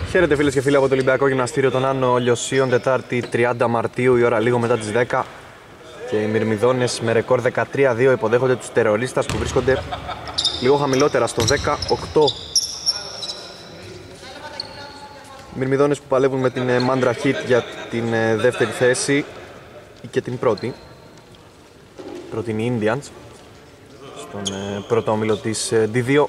Χαίρετε φίλες και φίλοι από το Ολυμπιακό Γυμναστήριο των Άνω Λιωσίων, Τετάρτη 30 Μαρτίου, η ώρα λίγο μετά τις 10. Και οι Μυρμηδόνες με ρεκόρ 13-2 υποδέχονται τους τερορίστας που βρίσκονται λίγο χαμηλότερα στο 18. Οι Μυρμηδόνες που παλεύουν με την Mandra Heat για την δεύτερη θέση ή και την πρώτη. Πρώτη είναι οι Indians στον πρώτο όμιλο της D2.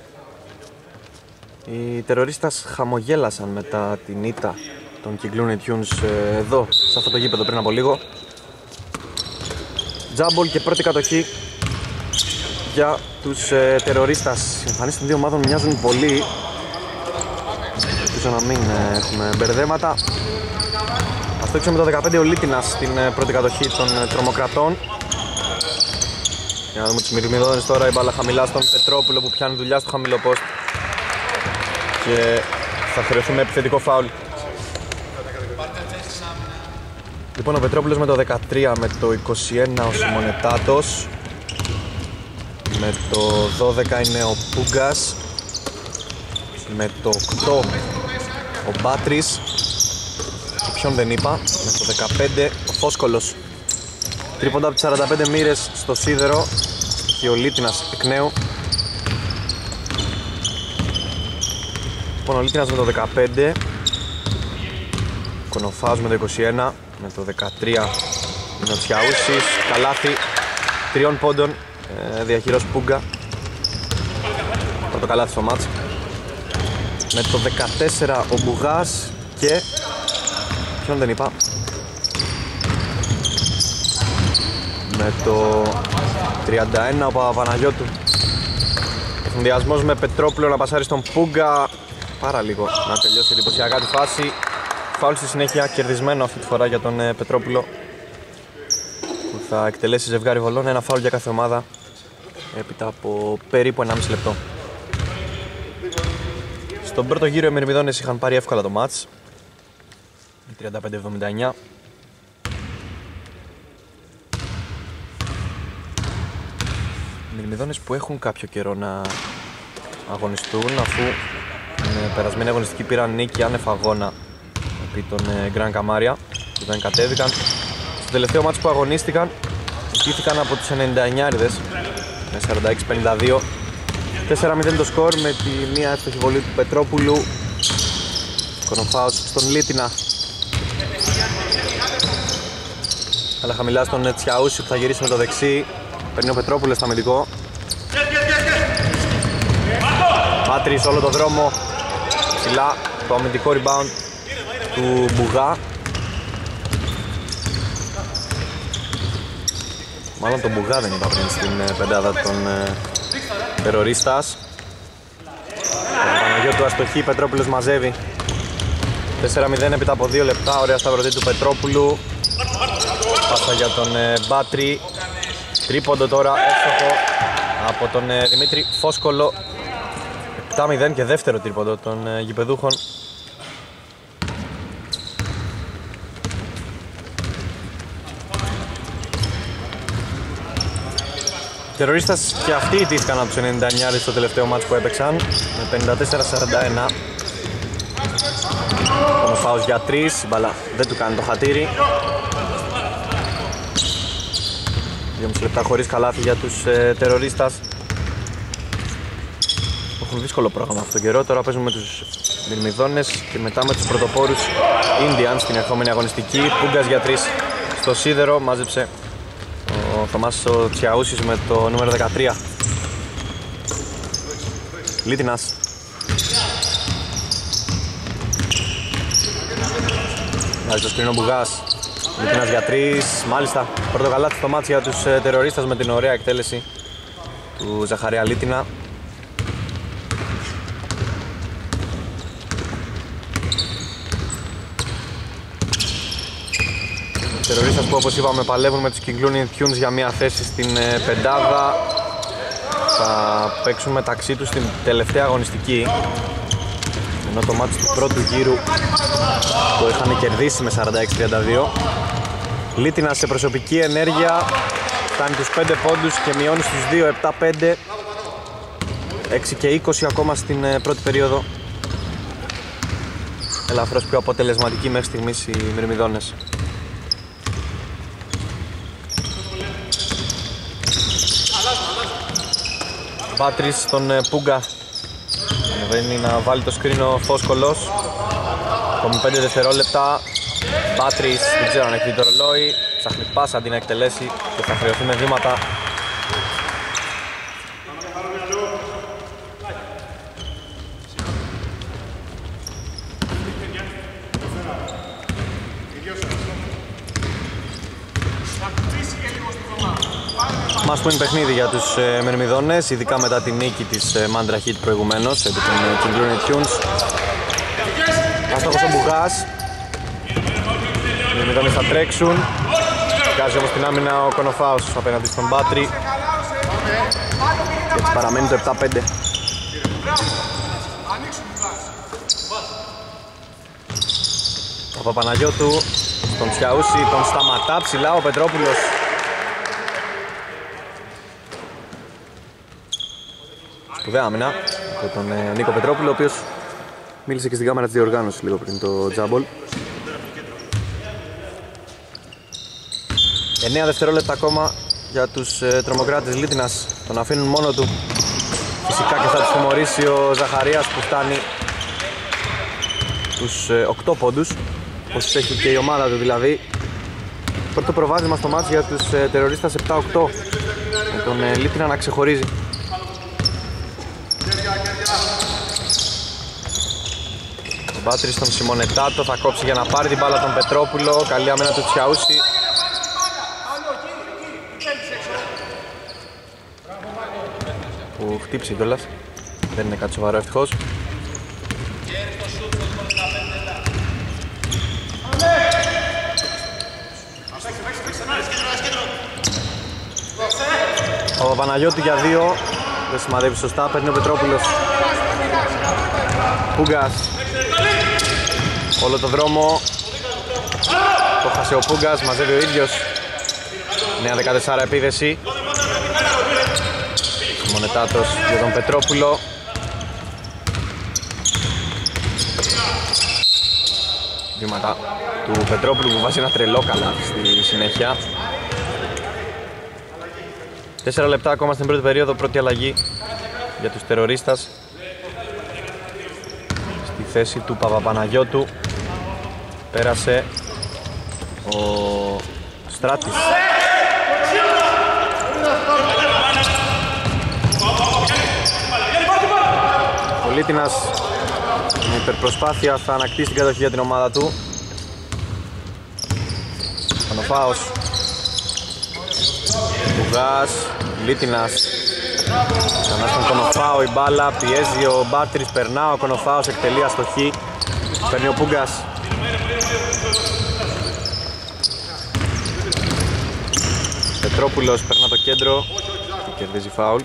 Οι τερορίστας χαμογέλασαν μετά την ήττα των King Looney Tunes εδώ, σε αυτό το γήπεδο πριν από λίγο. Τζάμπολ και πρώτη κατοχή για τους τερορίστας. Οι εμφανίσεις των δύο ομάδων μοιάζουν πολύ. Ελπίζω να μην έχουμε μπερδέματα. Ας το έξω με το 15 ο Λίτινας στην πρώτη κατοχή των τρομοκρατών. Για να δούμε τους Μυρμηδόνες τώρα, η μπάλα χαμηλά στον Πετρόπουλο που πιάνει δουλειά στο χαμηλό post. Και θα χρειωθεί με επιθετικό φάουλ. Λοιπόν, ο Πετρόπουλος με το 13, με το 21 ο Σιμονετάτος, με το 12 είναι ο Πούγκας, με το 8 ο Μπάτρης και ποιον δεν είπα, με το 15 ο Φόσκολος. Τρίποντα από τις 45 μοίρες στο σίδερο και ο Λίτινας εκ νέου. Λοιπόν, ο Λίτινας με το 15, Κονοφάος με το 21, με το 13 είναι ο Τσιαούσης, καλάθι 3 πόντων, διαχειρός Πούγκα, πρώτο καλάθι στο μάτς. Με το 14 ο Μπουγάς και ποιον δεν είπα, με το 31 ο Παπαπαναγιώτου. Συνδυασμός με Πετρόπουλο να πασάρει στον Πούγκα, πάρα λίγο να τελειώσει εντυπωσιακά τη φάση. Φάουλ στη συνέχεια, κερδισμένο αυτή τη φορά για τον Πετρόπουλο, που θα εκτελέσει ζευγάρι βολών, ένα φάουλ για κάθε ομάδα έπειτα από περίπου 1,5 λεπτό. Στον πρώτο γύρο οι Μυρμηδόνες είχαν πάρει εύκολα το μάτς, 35-79. Οι Μυρμηδόνες που έχουν κάποιο καιρό να αγωνιστούν, αφού την περασμένη αγωνιστική πήραν νίκη άνευ αγώνα επί των Γκραν Καμάρια που δεν κατέβηκαν. Στο τελευταίο μάτς που αγωνίστηκαν ιτήθηκαν από τους 99'ριδες με 46-52. 4-0 το σκορ, με τη μία εύστοχη βολή του Πετρόπουλου. Κονοφάος στον Λίτινα, αλλά χαμηλά στον Τσιαούσι που θα γυρίσει με το δεξί. Παίρνει ο Πετρόπουλος στο αμυντικό. Μάτρης όλο το δρόμο ψηλά, το αμυντικό rebound του Μπουγά. Μάλλον τον Μπουγά δεν είπα πριν στην πεντάδα των τερορίστας. Παναγιώτου αστοχή, Πετρόπουλος μαζεύει. 4-0 έπειτα από 2 λεπτά, ωραία σταυρωτή του Πετρόπουλου. Πάσα για τον Μπάτρη. Τρίποντο τώρα, εύστοχο από τον Δημήτρη Φόσκολο. 7-0 και δεύτερο τρίποντο των γηπεδούχων. Οι τερορίστας και αυτοί ιτήθηκαν από τους 99 στο τελευταίο μάτς που έπαιξαν με 54-41. Ο φάους για 3, η μπαλά δεν του κάνει το χατήρι. 2,5 λεπτά χωρίς καλάθι για τους τερορίστας. Έχουν δύσκολο πρόγραμμα αυτόν τον καιρό. Τώρα παίζουν με τους Μυρμηδόνες και μετά με τους πρωτοπόρους Indians στην ερχόμενη αγωνιστική. Πούγκας για 3 στο σίδερο, μάζεψε ο Θωμάς ο Τσιαούσης με το νούμερο 13. Λίτινας. Βάζει το σκρίνο ο Μπουγάς. Λίτινας για 3, μάλιστα. Πρώτο καλάθι στο μάτς για τους τερορίστας με την ωραία εκτέλεση του Ζαχαρία Λίτινα. Οι τερορίστας που, όπως είπαμε, παλεύουν με τους King Looney Tunes για μια θέση στην πεντάδα. Θα παίξουν μεταξύ τους την τελευταία αγωνιστική, ενώ το μάτς του πρώτου γύρου το είχαν κερδίσει με 46-32. Λίτινα σε προσωπική ενέργεια φτάνει τους 5 πόντους και μειώνει στους 2, 7-5. 6 και 20 ακόμα στην πρώτη περίοδο. ελαφρώς πιο αποτελεσματικοί μέχρι στιγμής οι Μυρμηδόνες. Μπάτρις στον Πούγκα. Ανεβαίνει να βάλει το σκρίνο Φόσκολος. Ακόμη 5 δευτερόλεπτα. Μπάτρις, δεν ξέρω αν έχει δει το ρολόι. Ψάχνει πάσα αντί να εκτελέσει και θα χρεωθεί με βήματα. Μας πούν παιχνίδι για τους Μερμηδόνες, ειδικά μετά τη νίκη της Mandra Heat προηγουμένως επί των King Looney Tunes. Άστοχος ο Μπουγάς. Οι Μερμηδόνες θα τρέξουν. Βγάζει όμως την άμυνα ο Κονοφάος απέναντι στον Μπάτρι. Και έτσι παραμένει το 7-5. Ο Παπαναγιώτου στον Τσιαούση, τον σταματά ψηλά ο Πετρόπουλος. Σπουδαία άμυνα από τον Νίκο Πετρόπουλο, ο οποίος μίλησε και στην κάμερα της διοργάνωσης λίγο πριν το τζάμπολ. 9 δευτερόλεπτα ακόμα για τους τρομοκράτες Λίτινας. Τον αφήνουν μόνο του. Φυσικά και θα τους τιμωρήσει ο Ζαχαρίας που φτάνει τους 8 πόντους, όπως έχει και η ομάδα του δηλαδή. Πρώτο προβάδισμα στο μάτς για τους τερορίστας 7-8, με τον Λίτινα να ξεχωρίζει. Ο Μπάτρης στον Σιμονετάτο θα κόψει για να πάρει την μπάλα τον Πετρόπουλο. Καλή άμυνα του Τσιαούση. Που χτύπησε κιόλας. Δεν είναι κάτι σοβαρό ευτυχώς. Ο Παναγιώτου για 2. Δεν σημαδεύει σωστά. Παίρνει ο Πετρόπουλος. Πούγκας. Όλο το δρόμο. Το χάσε ο Πούγκας. Μαζεύει ο ίδιος. 9-14 επίδεση. Μονετάτος για τον Πετρόπουλο. Βήματα του Πετρόπουλου που βάζει ένα τρελό καλάθι στη συνέχεια. 4 λεπτά ακόμα στην πρώτη περίοδο, πρώτη αλλαγή για τους τερορίστας. Στη θέση του Παπαπαναγιώτου πέρασε ο Στράτης. Ο Λίτινας με υπερπροσπάθεια θα ανακτήσει την κατοχή για την ομάδα του. Πανοφάος. Μπουγάς, Λίτινας. Ξανά στον Κονοφάο η μπάλα, πιέζει ο Μπάτρης, περνά ο Κονοφάος, εκτελεί αστοχή. Παίρνει ο Πούγκας. Πετρόπουλος περνά το κέντρο και κερδίζει φάουλ.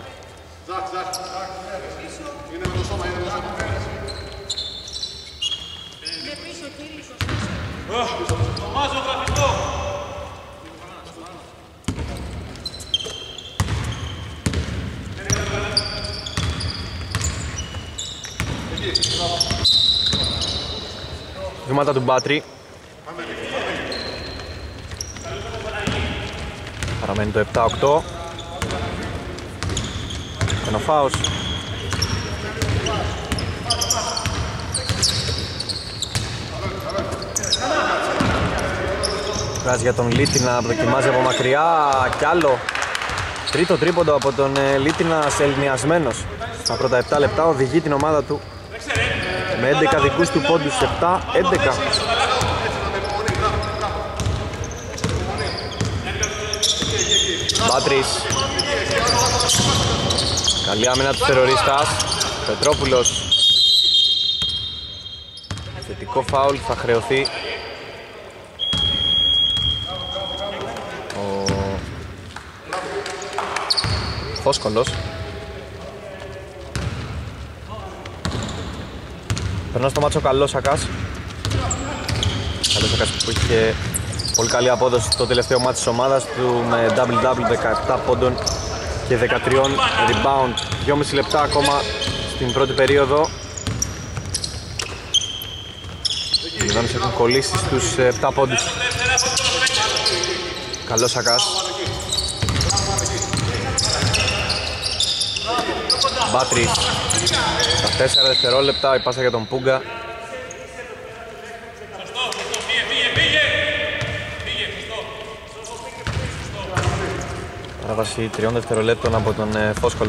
Βήματα του Μπάτρη. Παραμένει το 7-8. Κονοφάος. Βγάζει για τον Λίτινα, δοκιμάζει από μακριά κι άλλο. Τρίτο τρίποντο από τον Λίτινα, σελνιασμένος. Στα πρώτα 7 λεπτά οδηγεί την ομάδα του με 11 δικούς του πόντους, 7-11. Μπάτρης. Καλή άμυνα του τερορίστας. Πετρόπουλος. Θετικό φάουλ, θα χρεωθεί ο Φόσκολος. Περνά στο μάτσο Καλόσακας. Καλόσακας που είχε πολύ καλή απόδοση στο τελευταίο μάτσο της ομάδας του με double-double 17 πόντων και 13 rebound. 2,5 λεπτά ακόμα στην πρώτη περίοδο. Οι Μυρμηδόνες έχουν κολλήσει στους 7 πόντους. Καλός Σακάς. Μπάτρις. Στα 4 δευτερόλεπτα η πάσα για τον Πούγκα. Παράβαση 3 δευτερολέπτων από τον Φόσκολο.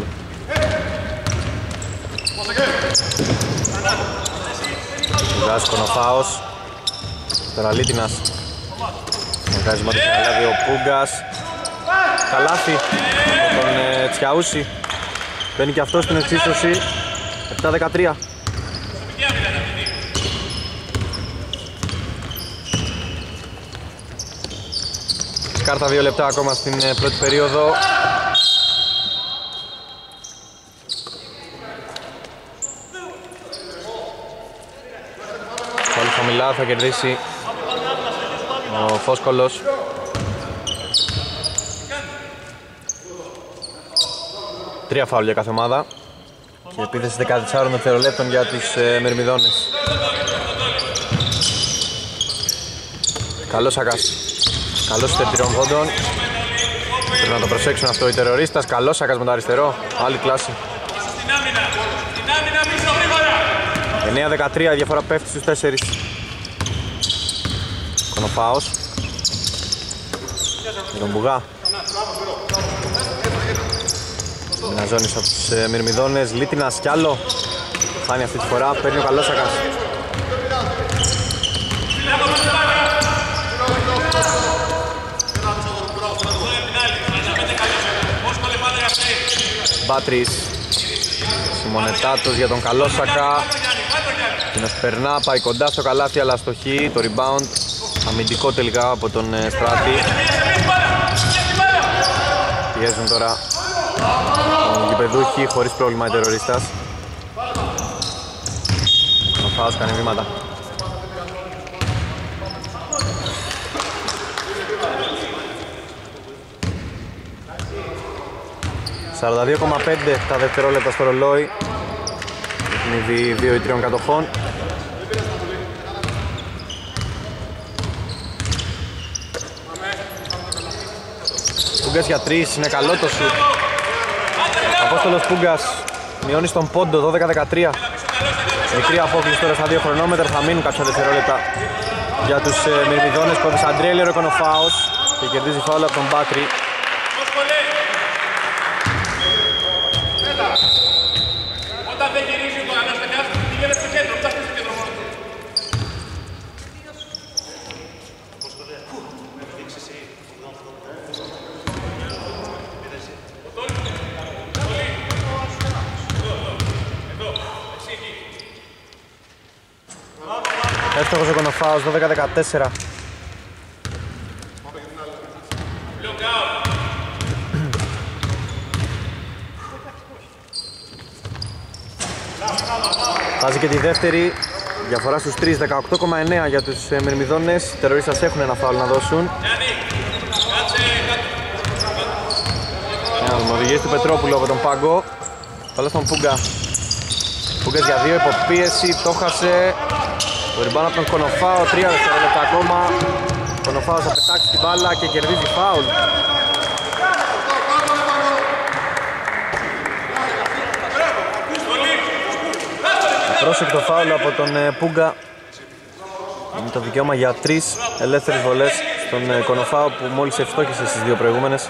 Πούγκας, Κονοφάος. Τώρα Λίτινας. Μαγκάζημα του Καναλάβη ο Πούγκας. Καλάθι από τον Τσιαούση. Μπαίνει και αυτό στην εξίσωση. 7-13. Κάρτα 2 λεπτά ακόμα στην πρώτη περίοδο. Πολύ χαμηλά θα κερδίσει ο Φόσκολος. Τρία φάουλ για κάθε ομάδα και επίθεση 14 δευτερολέπτων για τους Μυρμηδόνες. Καλός Σακάς. Καλός στους τριών πόντων. Πρέπει να το προσέξουν αυτό οι τερορίστας. Καλός Σακάς με το αριστερό. Άλλη κλάση. 9-13, η διαφορά πέφτει στους 4. Κονοφάος. Με τον Μπουγά. Μιναζώνης από τους Μυρμηδόνες. Λίτινας κι άλλο. Χάνει αυτή τη φορά, παίρνει ο καλός Σακάς. Μπάτρις. Σιμονετάτος για τον καλό Σακά. Εκείνος περνά, πάει κοντά στο καλάθι αλλά αστοχή. Το rebound αμυντικό τελικά από τον Στράτη. Πιέζουν τώρα τον γηπεδούχη, χωρίς πρόβλημα οι τερορίστας. Ο Φάος κάνει βήματα. «42,5 τα δευτερόλεπτα στο ρολόι». Είναι ήδη 2 ή 3 κατοχών. Πούγκας για 3, είναι καλό το σουτ. Απόστολος Πούγκας μειώνει στον πόντο, 12-13. Μικρή απόκληση τώρα στα 2 χρονόμετρα, θα μείνουν κάποια δευτερόλεπτα για τους Μυρμηδόνες. Πρώτος Αντρέλιο έκανε ο φάος και κερδίζει φάουλ από τον Μπάτρη. Όταν δεν γυρίζει το αναστακάς, πήγαινε στο κέντρο, ψάχνει στο κέντρο μόνο. Εύστοχος ο Κονοφάος, 12-14. Βάζει και τη δεύτερη, διαφορά στους 3, 18,9 για τους Μυρμηδόνες. Οι τερορίστας έχουν ένα φάουλ να δώσουν. Οδηγίες του Πετρόπουλου από τον Πάγκο. Καλώς τον Πούγκα. Πούγκας για 2, υποπίεση, το χάσε. Το ριμπάν από τον Κονοφάο, 3 δευτερόλεπτα ακόμα. Ο Κονοφάος θα πετάξει την μπάλα και κερδίζει φάουλ. Πρόσεκτο φάουλ από τον Πούγκα. Είναι το δικαίωμα για 3 ελεύθερες βολές στον Κονοφάο που μόλις ευστόχησε στις 2 προηγούμενες.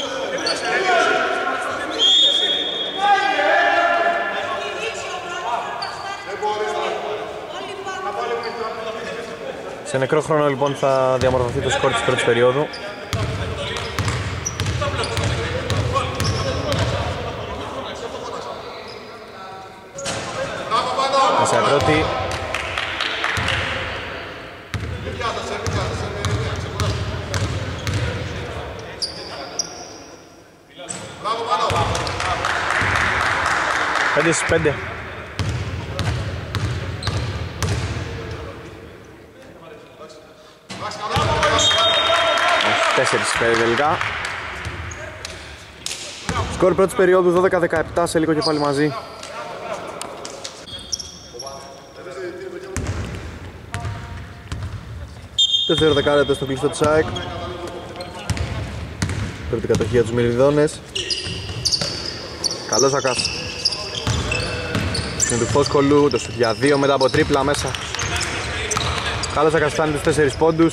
Σε νεκρό χρόνο λοιπόν θα διαμορφωθεί το σκορ της πρώτης περίοδου. Μέσα η πρώτη. Πέντε στις 5. 4 τελικά. Σκορ πρώτης περίοδου 12-17, σε λίγο και πάλι μαζί. Δεύτερο δεκάλεπτο στο κλειστό της ΑΕΚ. Πρώτη κατοχή για τους Μυρμηδόνες. Καλός Ακάς. Είναι του Φόσκολου, το σουτ για 2 μετά από τρίπλα μέσα. Καλός Ακάς φτάνει τους 4 πόντους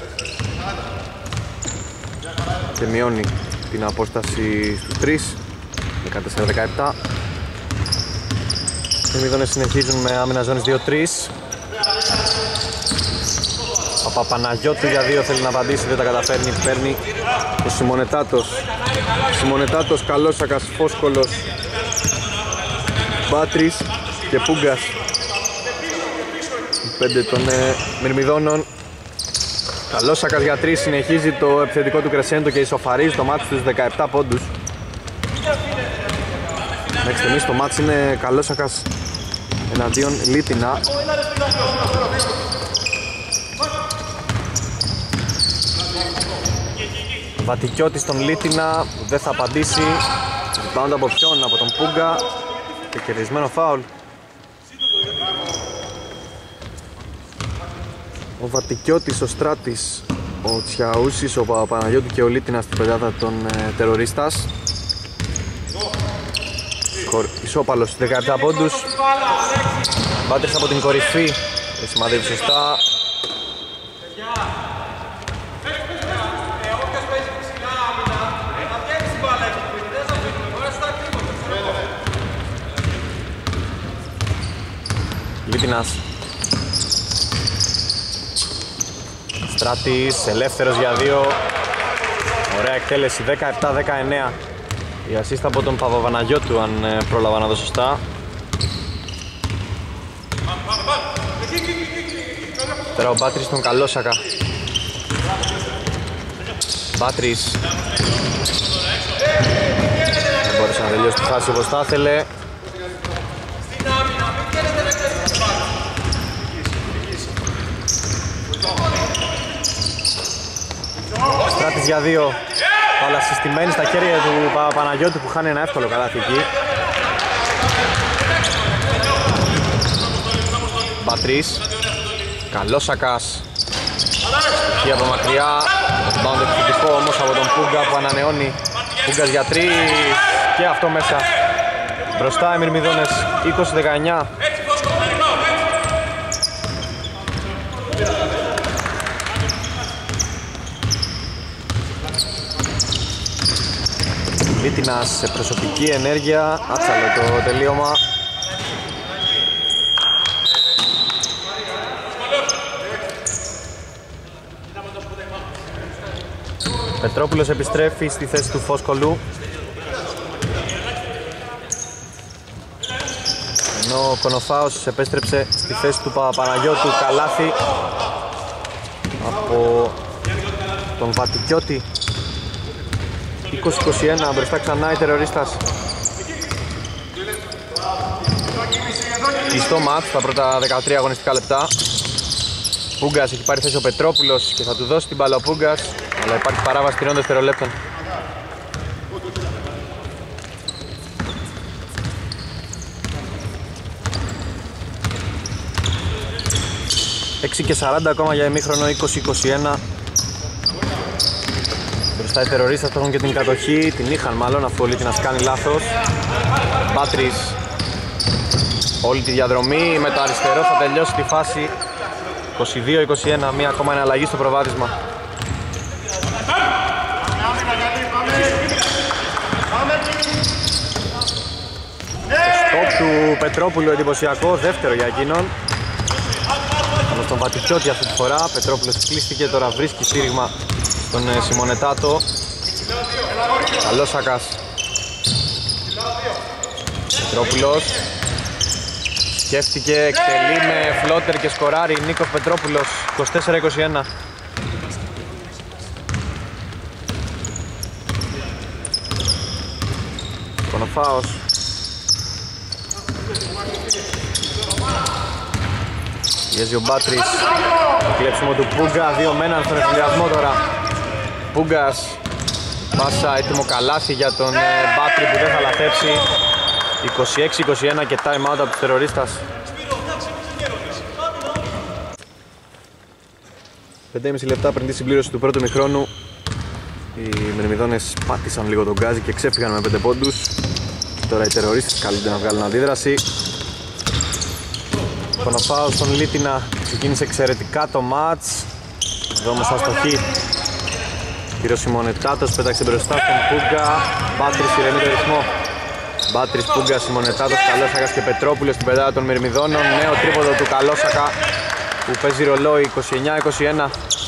και μειώνει την απόσταση στους 3, 14-17. Οι Μυρμηδόνες συνεχίζουν με άμυνα ζώνης 2-3. Ο Παπαναγιώτου για 2 θέλει να απαντήσει, δεν τα καταφέρνει, παίρνει ο Σιμονετάτος. Σιμονετάτος, καλός Ακάς, Φόσκολος, Μπάτρης και Πούγκας. 5 των Μυρμηδόνων. Καλός Ακάς για 3, συνεχίζει το επιθετικό του κρεσέντο και ισοφαρίζει το μάτι στους 17 πόντους. Μέχρι στιγμής το μάτι είναι καλός Ακάς εναντίον Λίτινα. Βατικιώτης στον Λίτινα, δεν θα απαντήσει. Rebound από ποιον, από τον Πούγκα και κερδισμένο φάουλ. Ο Βατικιώτης, ο Στράτης, ο Τσιαούσης, ο Παπαναγιώτου και ο Λίτινας στην πεντάδα των τερορίστας. Ισόπαλος 17 πόντους. Μπάτρης από την κορυφή, δεν σημαδεύει σωστά. Λίτινας. Στράτης, ελεύθερος για 2. Ωραία εκτέλεση, 17-19. Η ασίστα από τον Παπαβαναγιώτου, αν πρόλαβα να δω σωστά. Τώρα ο Μπάτρης τον Καλόσακα. Μπάτρης. Δεν μπόρεσε να τελειώσει τη φάση όπως θα ήθελε. Στράτης για 2. Αλλά συστημένη στα χέρια του Παπαναγιώτου που χάνει ένα εύκολο καλάθι εκεί. Μπατρίς. Καλός Ακάς. Εκεί από μακριά. Μπάουντ επιθετικό όμως από τον Πούγκα που ανανεώνει. Πούγκας για 3 και αυτό μέσα. Μπροστά οι Μυρμηδόνες 20-19. Λίτινας σε προσωπική ενέργεια, άτσαλο το τελείωμα. Πετρόπουλος επιστρέφει στη θέση του Φόσκολου. Ενώ ο Κονοφάος επέστρεψε στη θέση του Παπαναγιώτου. Καλάθι από τον Βατικιώτη. 20-21, μπροστά ξανά οι τερορίστας. Κλειστό μάτς τα πρώτα 13 αγωνιστικά λεπτά. Πούγκας έχει πάρει θέση ο Πετρόπουλος και θα του δώσει την μπάλα ο Πούγκας, αλλά υπάρχει παράβαση 3 δευτερολέπτων. Έξι και 40 ακόμα για ημίχρονο, 20-21. Μπροστά οι τερορίστας που έχουν και την κατοχή, την είχαν μάλλον αφού ο Λίτινας κάνει λάθος. Μπάτρης όλη τη διαδρομή με το αριστερό θα τελειώσει τη φάση. 22-21, μία ακόμα εναλλαγή στο προβάδισμα. Στόπ του Πετρόπουλου εντυπωσιακό, δεύτερο για εκείνον. Όμως τον Βατικιώτη αυτή τη φορά, Πετρόπουλος κλείστηκε, τώρα βρίσκει σύριγμα τον Σιμονετάτο. Καλός Ακάς. Πετρόπουλος σκέφτηκε, εκτελεί με φλότερ και σκοράρει. Νίκος Πετρόπουλος, 24-21. Κονοφάος. Πιέζει ο Μπάτρης. Το κλέψιμο του Πούγκα, 2 με 1 στον εφηδιασμό τώρα. Πούγκας, πάσα έτοιμο καλάθι για τον Μπάτρη που δεν θα λαθέψει. 26-21 και time out από τους τερορίστας. 5,5 λεπτά πριν τη συμπλήρωση του πρώτου ημιχρόνου, οι Μυρμηδόνες πάτησαν λίγο τον γκάζι και ξέφυγαν με 5 πόντους. Τώρα οι τερορίστες καλούνται να βγάλουν αντίδραση. Κονοφάου στον Λίτινα, ξεκίνησε εξαιρετικά το μάτς. Εδώ όμως αστοχή. Κύριος Σιμονετάτος πέταξε μπροστά στον Πούγκα. Μπάτρης ηρεμεί το ρυθμό. Μπάτρης, Πούγκα, Σιμονετάτος, Καλόσακας και Πετρόπουλος στην πεντάδα των Μυρμηδόνων. Νέο τρίποδο του Καλόσακα που παίζει ρολόι 29-21.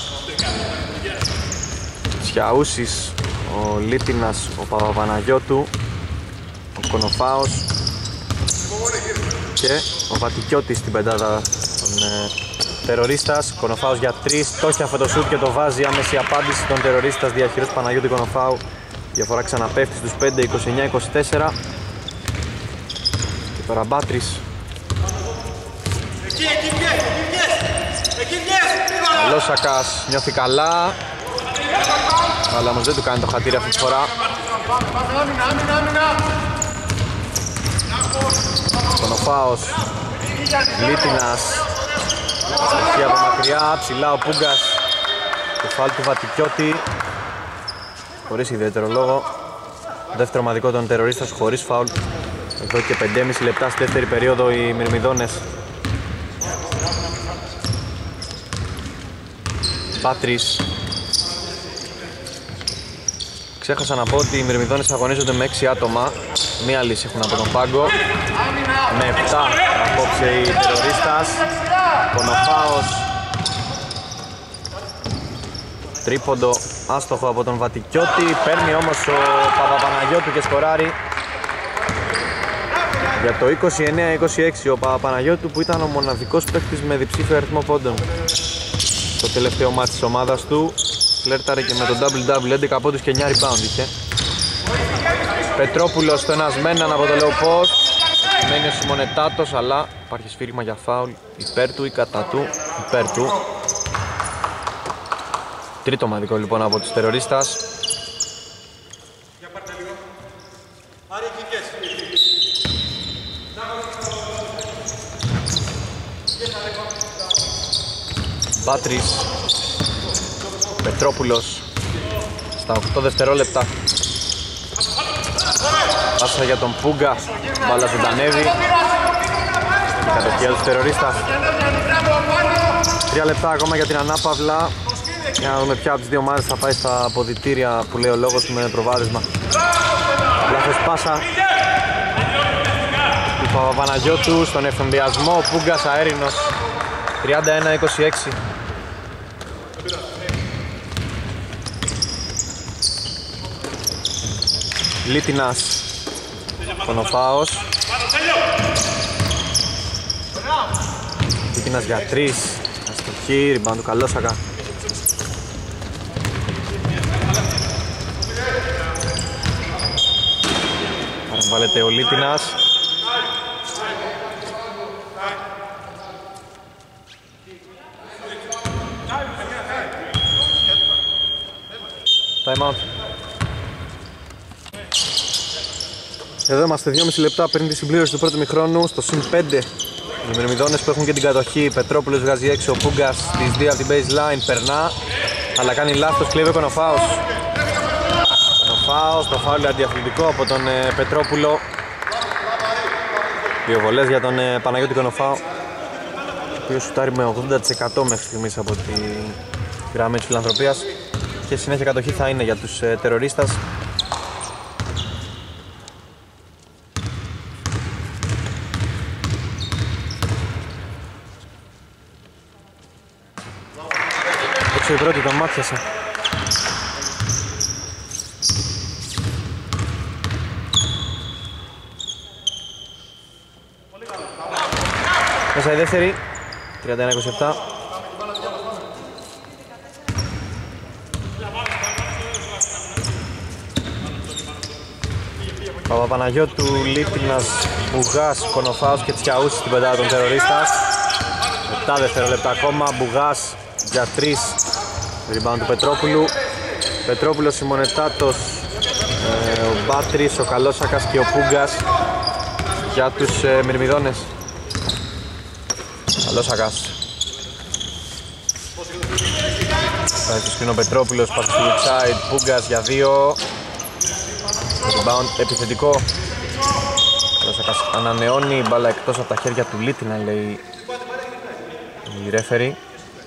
Τσιαούσης, ο Λίτινας, ο Παπαπαναγιώτου, ο Κονοφάος και ο Βατικιώτης στην πεντάδα των τερορίστας. Κονοφάος για 3, το έχει αυτό το σουτ και το βάζει. Άμεση απάντηση των τερορίστας, διαχειρός Παναγιώτη Κονοφάου. Διαφορά ξαναπέφτει στους 5, 29-24. Και τώρα Μπάτρης. Καλόσακας νιώθει καλά, αλλά όμως δεν του κάνει το χατήρι αυτή τη φορά. Κονοφάος, Λίτινας, στοιχεία από μακριά, ψηλά ο Πούγκας. Το φάουλ του Βατικιώτη, χωρίς ιδιαίτερο λόγο. Δεύτερο ομαδικό των τερορίστας χωρίς φάουλ. Εδώ και 5,5 λεπτά στη δεύτερη περίοδο οι Μυρμηδόνες. Πάτρης. Ξέχασα να πω ότι οι Μυρμηδόνες αγωνίζονται με 6 άτομα. Μία λύση έχουν από τον πάγκο. Με 7 απόψε οι τερορίστας. Κονοφάος. Τρίποντο άστοχο από τον Βατικιώτη. Παίρνει όμως ο Παπαπαναγιώτου και σκοράρει. Για το 29-26 ο Παπαπαναγιώτου, που ήταν ο μοναδικός παίκτης με διψήφιο αριθμό πόντων στο τελευταίο μάτς της ομάδας του. Φλέρταρε και με τον double-double, 11 πόντους και 9 rebound είχε. Πετρόπουλος στο ένας με έναν από το low post. Μένει ο Σιμονετάτος, αλλά υπάρχει σφύριγμα για φάουλ υπέρ του ή κατά του, υπέρ του. Τρίτο ομαδικό λοιπόν από τους τερορίστας. Πάτρης, Πετρόπουλος στα 8 δευτερόλεπτα. Πάσα για τον Πούγκα, μπάλα ζωντανεύει. Στην κατοχή τους τερορίστας. 3 λεπτά ακόμα για την ανάπαυλα. Για να δούμε ποια από τις δύο ομάδες θα πάει στα αποδυτήρια που λέει ο λόγος με προβάδισμα. Λάθος πάσα του Παπαπαναγιώτου στον εφημβιασμό. Ο Πούγκας αέρινος. 31-26. Λίτινας, Κονοφάος. Λίτινας για 3. Αστοχή, ριμπάουντ του Καλόσακα. Παρεμβάλλεται ο Λίτινας. Time out. Εδώ είμαστε 2,5 λεπτά πριν τη συμπλήρωση του πρώτου ημιχρόνου. Στο συν 5 οι Μυρμηδόνες που έχουν και την κατοχή. Πετρόπουλος βγάζει έξω, ο Πούγκας στις 2 από την baseline, περνά, αλλά κάνει λάθος, κλέβει ο Κονοφάος. Κονοφάος, το φάουλ αντιαθλητικό από τον Πετρόπουλο. Δύο βολές για τον Παναγιώτη Κονοφάο, ο οποίος σουτάρει με 80% μέχρι στιγμής από τη γραμμή της φιλανθρωπίας, και συνέχεια κατοχή θα είναι για τους τερορίστας. Έξω η πρώτη, τον μάτιασε. Μέσα η δεύτερη, 31-27. Παπαπαναγιώτου, Λίτινας, Μπουγάς, Κονοφάος και Τσιαούσης στην πεντάδα των τερορίστας. 7 δευτερόλεπτα ακόμα, Μπουγάς για 3. Rebound του Πετρόπουλου. Πετρόπουλος, Σιμονετάτος, ο Μπάτρης, ο Καλόσακας και ο Πούγκας για τους Μυρμηδόνες. Καλόσακας. Πάει στο σκρίνο Πετρόπουλος, πάει στο side, Πούγκας για 2. Rebound επιθετικό. Ανανεώνει η μπάλα εκτός από τα χέρια του Λίτινα, λέει η ρέφερη.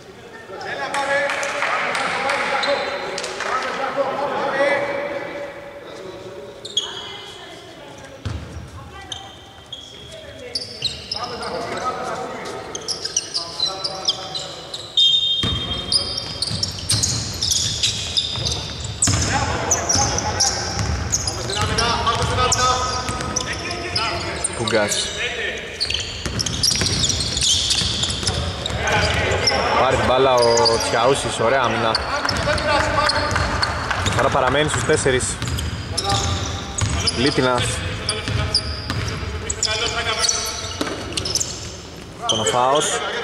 Πάρει την μπάλα ο Τσιαούσης, ωραία άμυνα. Άρα παραμένει στους 4. Λίτινας. Κονοφάος.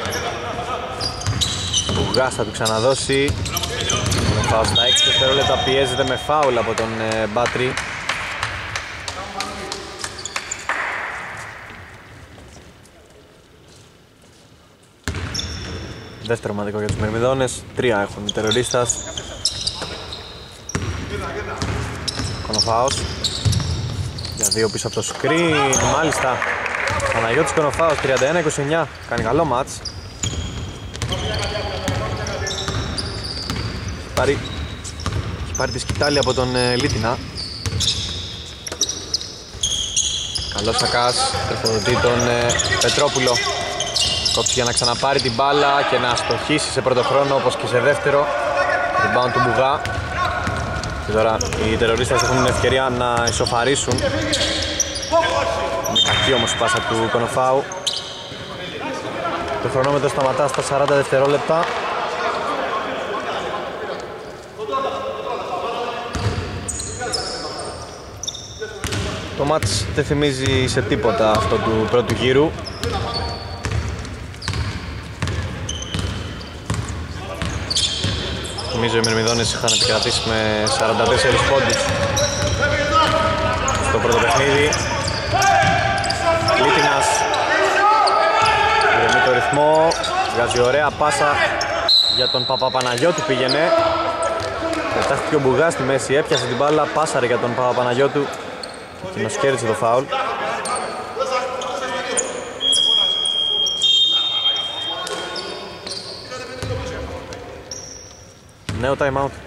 Μπουγάς θα του ξαναδώσει. Κονοφάος στα 6 δευτερόλεπτα πιέζεται με φάουλ από τον Μπάτρι. Δεύτερο ομαδικό για τους Μυρμηδόνες, 3 έχουν οι τερορίστας. Κονοφάος για 2 πίσω από το screen, μάλιστα. Παναγιώτης Κονοφάος, 31-29, κάνει καλό μάτς. Έχει πάρει τη σκητάλη από τον Λίτινα. Καλός Σακάς, τρεφοδοτεί τον Πετρόπουλο. Κόψει για να ξαναπάρει την μπάλα και να αστοχίσει σε πρώτο χρόνο όπως και σε δεύτερο. Rebound του Μπουγά. Και τώρα οι τερορίστες έχουν την ευκαιρία να ισοφαρίσουν. Είναι κακή όμως η πάσα του Κονοφάου. Το χρονόμετρο σταματά στα 40 δευτερόλεπτα. Το μάτς δεν θυμίζει σε τίποτα αυτό του πρώτου γύρου. Νομίζω οι Μυρμηδόνες είχαν επικρατήσει με 44 πόντους στο πρώτο παιχνίδι. Λίτινας ηρεμεί το ρυθμό, βγάζει ωραία πάσα για τον Παπαπαναγιώτου, πήγαινε. Πετάχτηκε ο Μπουγάς στη μέση, έπιασε την μπάλα, πάσαρε για τον Παπαπαναγιώτου και μας κέρδισε το φάουλ. Νέο time out.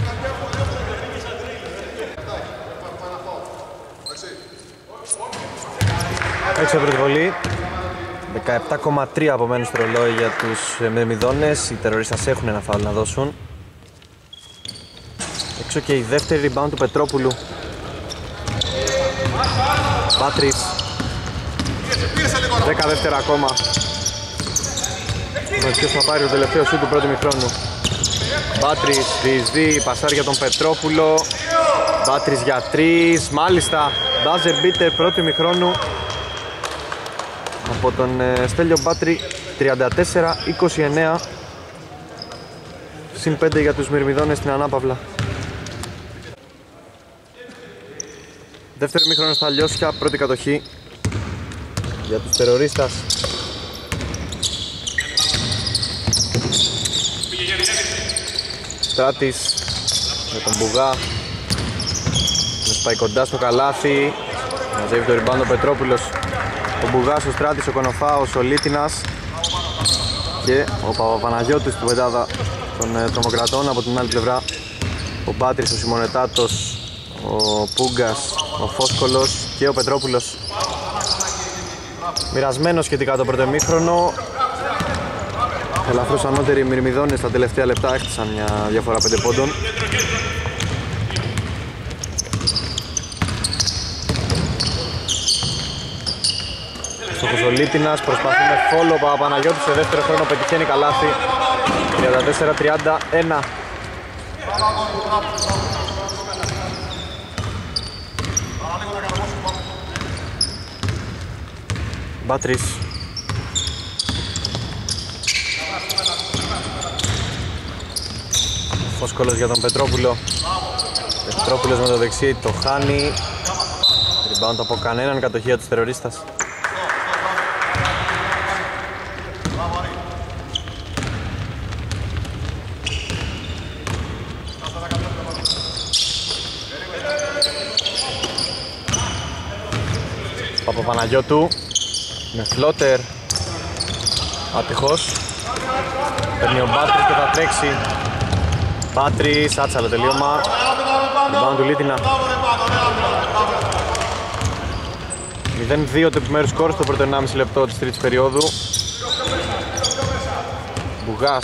Έξω πρώτη βολή. 17,3 απομένουν στο ρολόι για τους Μυρμηδόνες. Οι τερορίστας έχουν ένα φάουλ να δώσουν. Έξω και η δεύτερη rebound του Πετρόπουλου. Πάτρις. 10 δεύτερα ακόμα. Ποιος θα πάρει το τελευταίο σου του πρώτου μηχρόνου. Μπάτρις διεισδύει, πασάρει για τον Πετρόπουλο. Μπάτρις για 3, μάλιστα. Μπάζερ μπίτερ πρώτου ημιχρόνου από τον Στέλιο Μπάτρι. 34-29. Συν 5 για τους Μυρμηδόνες στην ανάπαυλα. Δεύτερο ημίχρονο στα Λιώσια, πρώτη κατοχή για τους τερορίστας. Στράτης με τον Μπουγά, με σπάει κοντά στο καλάθι, μαζεύει το rebound ο Πετρόπουλος. Ο Μπουγάς, ο Στράτης, ο Κονοφάος, ο Λίτινας και ο Παπαπαναγιώτης του πεντάδα των τρομοκρατών. Από την άλλη πλευρά ο Μπάτρης, ο Σιμονετάτος, ο Πούγκας, ο Φόσκολος και ο Πετρόπουλος. Μοιρασμένο σχετικά το πρώτο ημίχρονο. Ελαφρώς ανώτεροι οι Μυρμηδόνες στα τελευταία λεπτά έχτισαν μια διαφορά 5 πόντων. Στόχος ο Λίτινας, προσπαθεί με φόλο, ο Παπαναγιώτης σε δεύτερο χρόνο πετυχαίνει καλάθι. 34-31. Μπάτρις. Φόσκολος για τον Πετρόπουλο. Πετρόπουλος με το δεξί το χάνει. Rebound από κανέναν, κατοχή για τους τερορίστας. Παπαπαναγιώτου με φλότερ, άτυχος. Παίρνει ο Μπάτρης και θα τρέξει. Μπάτρης, άτσαλο τελείωμα. Rebound του Λίτινα. 0-2 το επιμέρους σκορ στο πρώτο 1,5 λεπτό της τρίτης περίοδου. Μπουγάς.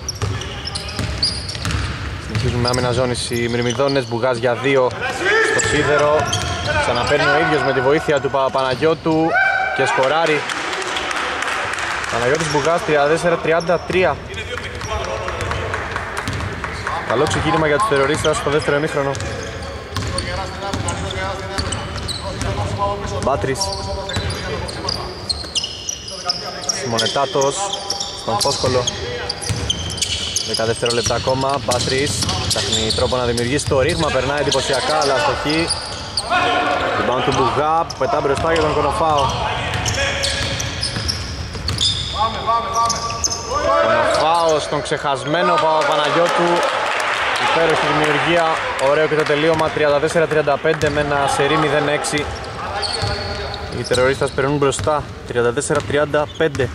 Συνεχίζουν με άμυνα ζώνης οι Μυρμηδόνες. Μπουγάς για 2 στο σίδερο. Ξαναπαίρνει ο ίδιος με τη βοήθεια του Παπαπαναγιώτου και σκοράρει. Παναγιώτης Μπουγάς 34-33. Καλό ξεκίνημα για τους τερορίστας στο δεύτερο ημίχρονο. Μπάτρης. Σιμονετάτος στον Φόσκολο. 10 δευτερόλεπτα ακόμα. Μπάτρης ψάχνει τρόπο να δημιουργήσει το ρήγμα. Περνάει εντυπωσιακά αλλά αστοχή. Rebound του Μπουγά που πετά μπροστά για τον Κονοφάο. Κονοφάο στον ξεχασμένο Παπαπαναγιώτου. Υπέροχη δημιουργία, ωραίο και το τελείωμα. 34-35 με ένα σερί 0-6. Οι τερορίστας περνούν μπροστά 34-35.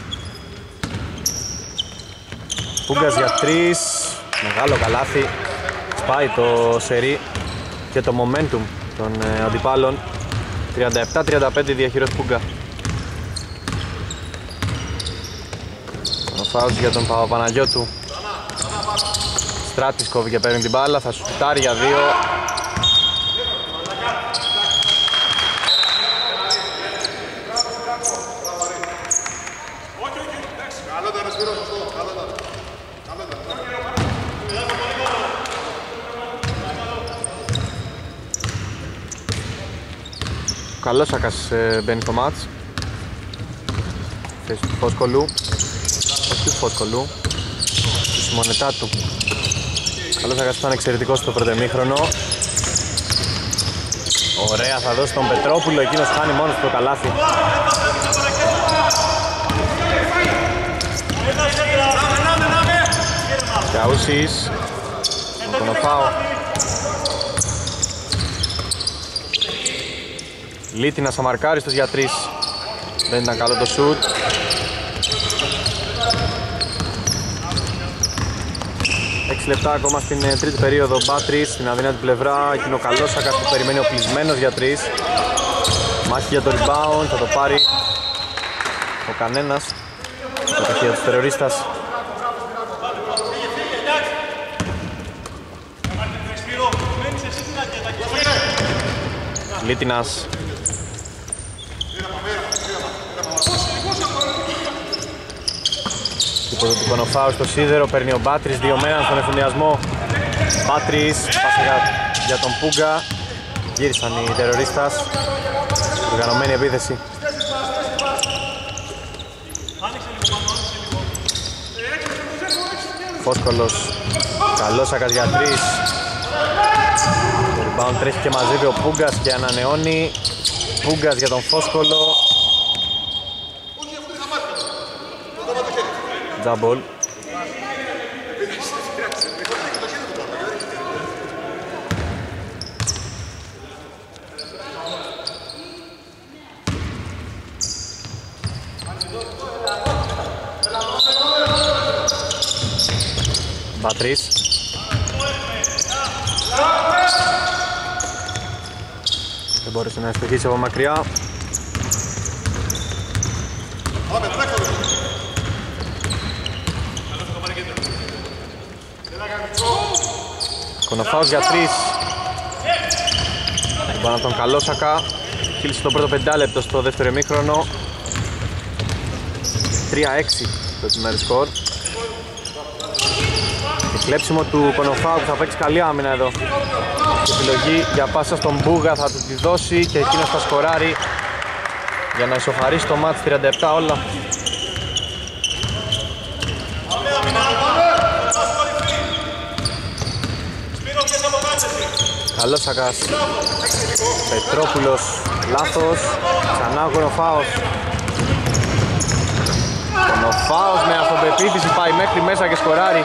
Πούγκας για 3. Μεγάλο καλάθι. Σπάει το σερί και το momentum των αντιπάλων. 37-35 διαχειρός Πούγκα. Ο φάουλ για τον Παπαπαναγιώτου. Στράτης κόβει και παίρνει την μπάλα, θα σουτάρει για 2. Ο Καλόσακας μπαίνει στο μάτς. Θέση του Φόσκολου. Όχι του Φόσκολου, του Σιμονετάτου. Καλόσακας ήταν εξαιρετικός στο πρώτο ημίχρονο. Ωραία, θα δώσει τον Πετρόπουλο, εκείνος χάνει μόνος του το καλάθι. Καούσης, τον Κονοφάο. Λίτινας αμαρκάριστος για 3. Δεν ήταν καλό το σουτ. Λεπτά ακόμα στην τρίτη περίοδο. Μπάτρης στην αδύνατη πλευρά. Εκείνο ο Καλόσακας που περιμένει οπλισμένος για 3. Μάχη για το rebound, θα το πάρει ο κανένας. Κατοχή για τους τερορίστας. Λίτινας. Τίποτα του Κονοφάου στο σίδερο, παίρνει ο Μπάτρης, 2 μένα στον εφημιασμό. Μπάτρης, πάσα για τον Πούγκα. Γύρισαν οι τερορίστας. Οργανωμένη επίθεση. Φόσκολος, Καλόσακας για 3. Το rebound τρέχει και μαζεύει ο Πούγκας και ανανεώνει. Πούγκας για τον Φόσκολο. Double. Μπατρίς. Δεν μπόρεσε να ευστοχίσει από μακριά. Κονοφάος για 3. Πάνω από τον Καλόσακα. Κύλησε το πρώτο 5 λεπτό στο δεύτερο ημίχρονο. 3-6 το επιμέρους σκορ. Κλέψιμο του Κονοφάου που θα παίξει καλή άμυνα εδώ. Και επιλογή για πάσα στον Μπούγα, θα του τη δώσει και εκείνος θα σκοράρει για να ισοφαρίσει το μάτς 37 όλα. Καλόσακας, Πετρόπουλος, λάθος, ξανά ο Κονοφάος. Κονοφάος με αυτοπεποίθηση πάει μέχρι μέσα και σκοράρει.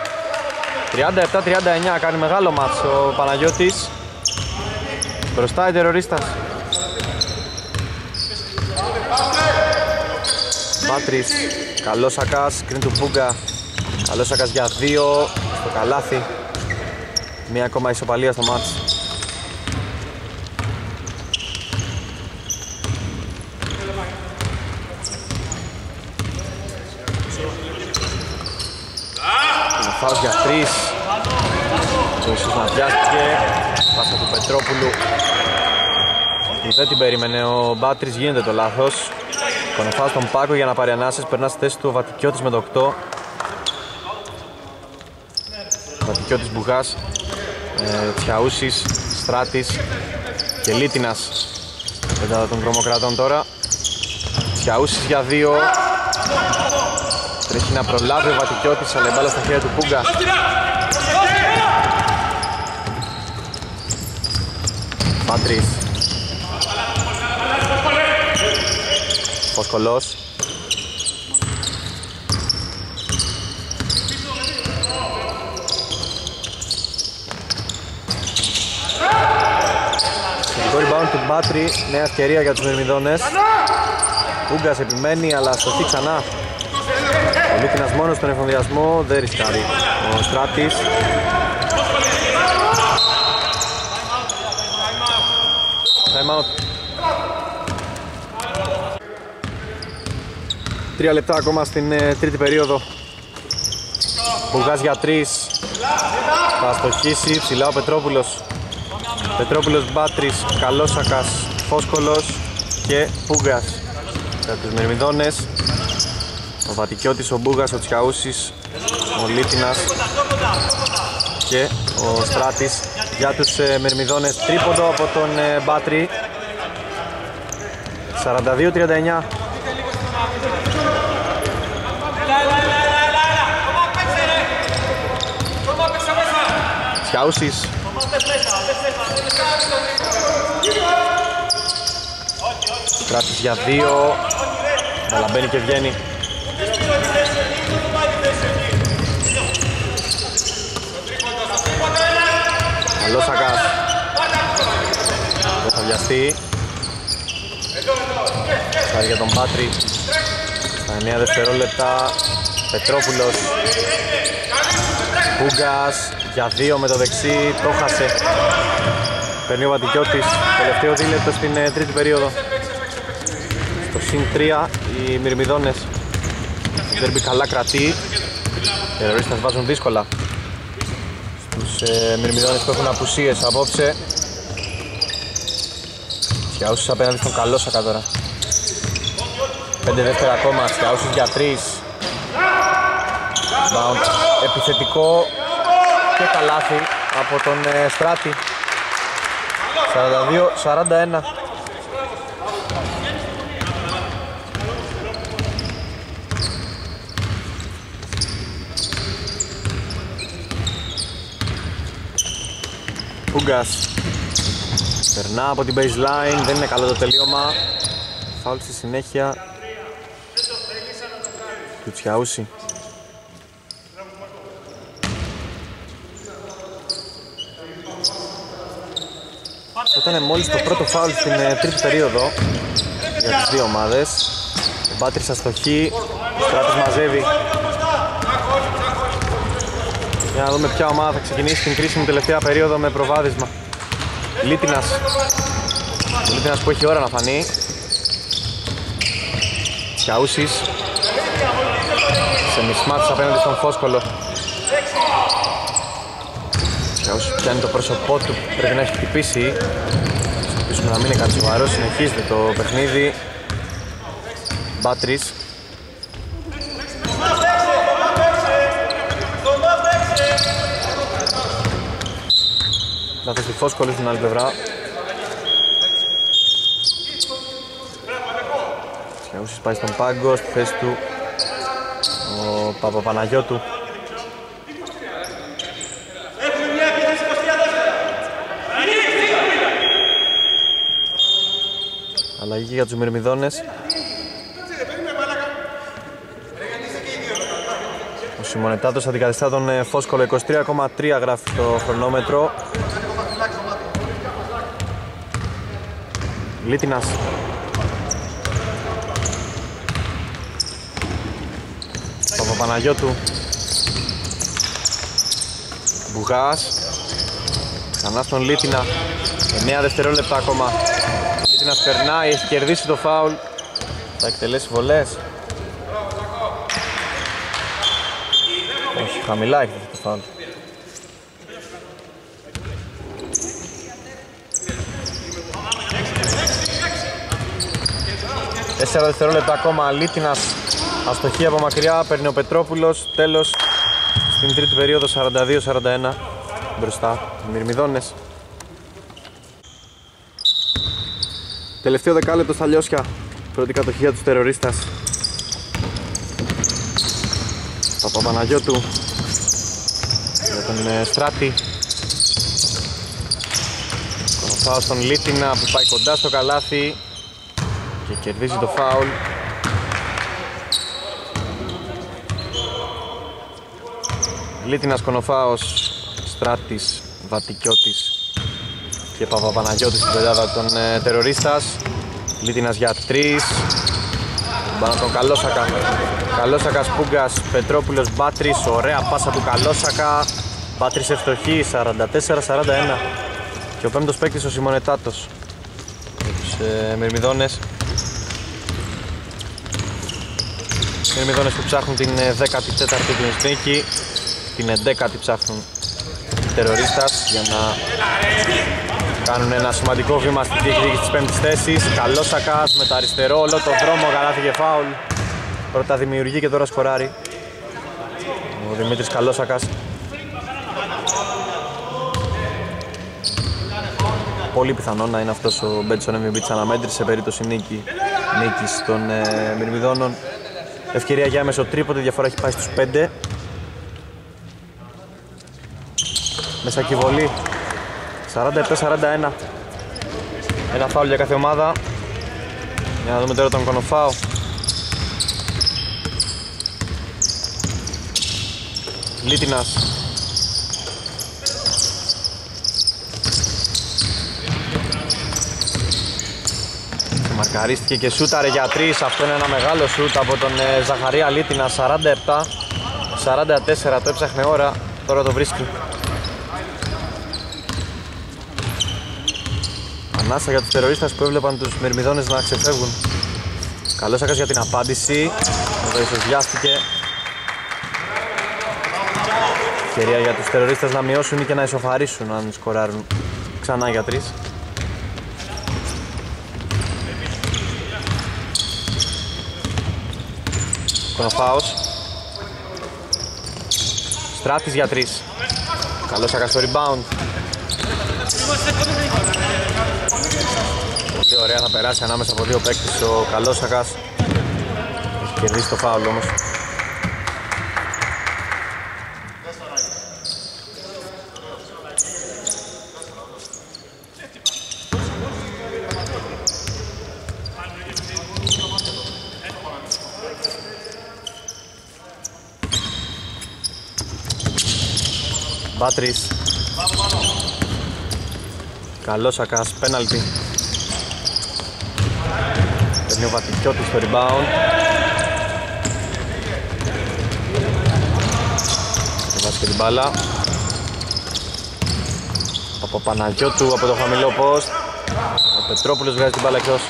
37-39, κάνει μεγάλο μάτς ο Παναγιώτης. Μπροστά οι τερορίστας. Μπάτρης, καλός Σακάς, screen του Πούγκα. Καλός Σακάς για 2 στο καλάθι. Μία ακόμα ισοπαλία στο μάτς. Φάουλ για 3. Ο Ιησούς να πιάστηκε. Πάσα του Πετρόπουλου που δεν την περίμενε ο Μπάτρης, γίνεται το λάθος. Κονοφά στον Πάκο για να πάρει ανάσες. Περνά στη θέση του ο Βατικιώτης με το 8. Βατικιώτης, Μπουγάς, Τσιαούσης, Στράτης και Λίτινας. Πέντα των Κρομοκρατών τώρα. Τσιαούσης για 2. Τρέχει να προλάβει ο Βατικιώτης, αλλά η μπάλα στα χέρια του Πούγκα. Μπάτρης, Φωσκολός. Το rebound του Μπάτρη, νέα ευκαιρία για τους Μυρμηδόνες. Πούγκας επιμένει, αλλά αστοχεί ξανά. Ο Λίτινας μόνος στον εφοδιασμό, δεν ρισκάρει. Ο Στράτης. Time out. 3 λεπτά ακόμα στην τρίτη περίοδο. Μπουγάς για 3. Θα αστοχίσει ψηλά ο Πετρόπουλος. Πετρόπουλος, Μπάτρης, καλός Σακάς, Φώσκολος και Πούγκας. Για τους Μυρμηδόνες ο Βατικιώτης, ο Μπούγας, ο Τσιαούσης, ο Λίτινας και ο Στράτης. Για τους Μυρμηδόνες τρίποντο από τον Μπάτρη. 42-39. Τσιαούσης. Στράτης για 2. Αλλά μπαίνει και βγαίνει. Καλός Σακάς. Δεν θα βιαστεί. Σάρει για τον Πάτρη. Στα 9 δευτερόλεπτα. Πετρόπουλος. Πούγκας για 2 με το δεξί. Το χάσε. Παίρνει ο Βατικιώτης. Τελευταίο δίλεπτο στην τρίτη περίοδο. Στο συν 3 οι Μυρμηδόνες. Το ντέρμπι καλά κρατεί. Οι τερορίστες βάζουν δύσκολα στους Μυρμηδόνες που έχουν απουσίες απόψε. Τσιαούσης απέναντι στον καλό Σακά τώρα. 5 δεύτερα ακόμα. Τσιαούσης για 3. Bound επιθετικό και καλάθι από τον Στράτη. 42-41. Πούγκας περνά από την baseline, δεν είναι καλό το τελείωμα. Φάουλ στη συνέχεια του Τσιαούση. Αυτό ήταν μόλις το πρώτο φάουλ στην τρίτη περίοδο για τις δύο ομάδες. Ο Μπάτρης αστοχεί, ο Στράτης μαζεύει. Για να δούμε ποια ομάδα θα ξεκινήσει την κρίσιμη τελευταία περίοδο με προβάδισμα. Λίτινας. Ο Λίτινας που έχει ώρα να φανεί. Τσιαούσης. Σε μισμάτς απέναντι στον Φώσκολο. Τσιαούσης πιάνει το πρόσωπό του, πρέπει να έχει χτυπήσει. Ελπίσουμε να μην είναι κάτι σοβαρό, συνεχίζεται το παιχνίδι. Μπάτρης. Λάθος τη Φώσκολη στην άλλη πλευρά. Τσιαούσης πάει στον πάγκο, στη θέση του ο Παπαπαναγιώτου. Αλλαγή για τους Μυρμηδόνες. Ο Σιμονετάτος αντικαθιστά τον Φώσκολο. 23,3 γράφει το χρονόμετρο. Λίτινας. Παπαπαναγιώτου. Μπουγάς. Ξανά στον Λίτινα. 9 δευτερόλεπτα ακόμα. Ο Λίτινας περνάει, έχει κερδίσει το φάουλ. Θα εκτελέσει βολές. Όχι, χαμηλά έχει το φάουλ. 4 δευτερόλεπτα ακόμα. Λίτινας αστοχή από μακριά. Παίρνει ο Πετρόπουλος. Τέλος στην τρίτη περίοδο. 42-41 μπροστά οι Μυρμηδόνες. Τελευταίο δεκάλεπτο στα Λιώσια. Πρώτη κατοχή τους τερορίστας. Παπαπαναγιώτου για τον Στράτη. Κονοφάω στον Λίτινα που πάει κοντά στο καλάθι και κερδίζει το φάουλ. Λίτινας, Κονοφάος, Στράτης, Βατικιώτης και Παπαπαναγιώτης στην πεντάδα των τερορίστας. Λίτινας για 3. Πάνω τον Καλόσακα. Καλόσακας, Πούγκας, Πετρόπουλος, Μπάτρης. Ωραία πάσα του Καλόσακα. Μπάτρης ευστοχή, 44-41. Και ο πέμπτος παίκτης ο Σιμονετάτος. Τους Μυρμηδόνες. Μυρμηδόνες που ψάχνουν την 14η του νίκη. Την 11η ψάχνουν οι τερορίστας για να κάνουν ένα σημαντικό βήμα στη διεκδίκηση της 5ης θέσης. Καλόσακας με το αριστερό όλο το δρόμο, καλάθι και φάουλ. Πρώτα δημιουργεί και τώρα σκοράρει ο Δημήτρης Καλόσακας. Πολύ πιθανό να είναι αυτός ο Μπέτσον MVP της αναμέτρησης σε περίπτωση νίκης των Μυρμηδόνων. Ευκαιρία για έμεσο τρίποντα, η διαφορά έχει πάει στους 5. Μέσα και βολή. 47-41. Ένα φάουλ για κάθε ομάδα. Για να δούμε τώρα τον Κονοφάο. Λίτινας. Μαρκαρίστηκε και σούταρε για 3. Αυτό είναι ένα μεγάλο σούτ από τον Ζαχαρία Λίτινα. 47-44. Το έψαχνε ώρα. Τώρα το βρίσκει. Ανάσα για τους τερορίστες που έβλεπαν τους Μυρμηδόνες να ξεφεύγουν. Καλόσακας για την απάντηση. Εδώ ισοσβιάστηκε. Ευκαιρία για τους τερορίστες να μειώσουν ή και να ισοφαρίσουν αν σκοράρουν ξανά για 3. Κονοφάος. Στράτης για 3. Καλόσακας στο rebound. Πολύ ωραία, θα περάσει ανάμεσα από δύο παίκτες ο Καλόσακας. Έχει κερδίσει το φάουλ όμως. Μπάτρης. Καλόσακας, πέναλτι. Παίρνει ο Βατικιώτης στο rebound. Θα βάζει και την μπάλα. Από Παναγιώτου από το χαμηλό post. Ο Πετρόπουλος βγάζει την μπάλα εκτός.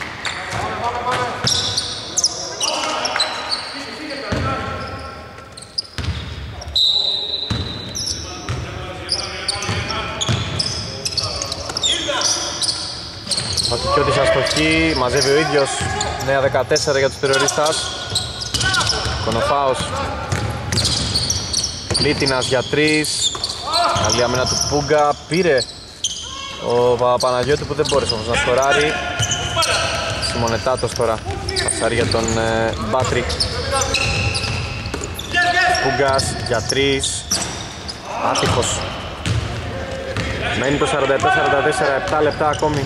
Βατικιώτης αστοχή, μαζεύει ο ίδιος. 9-14 για τους τερορίστας. Κονοφάος. Λίτινας για 3. Καλή αμήνα του Πούγκα. Πήρε ο Παπαπαναγιώτου που δεν μπόρεσε όμως να σκοράρει. Σιμονετάτος τώρα. Καψάρει για τον Μπάτρικ. Πούγκας για 3. Άτυχος. Μένει το 47-44, 7 λεπτά ακόμη.